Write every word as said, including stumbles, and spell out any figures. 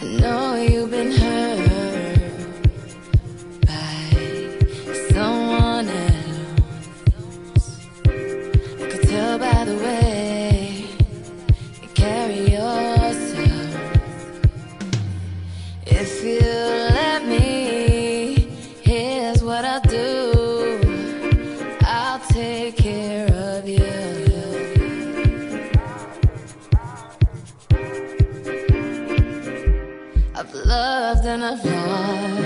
know you've been hurt by someone else. I could tell by the way you carry yourself. If you let me, here's what I'll do. I'll take care of you. I've loved and I've lost.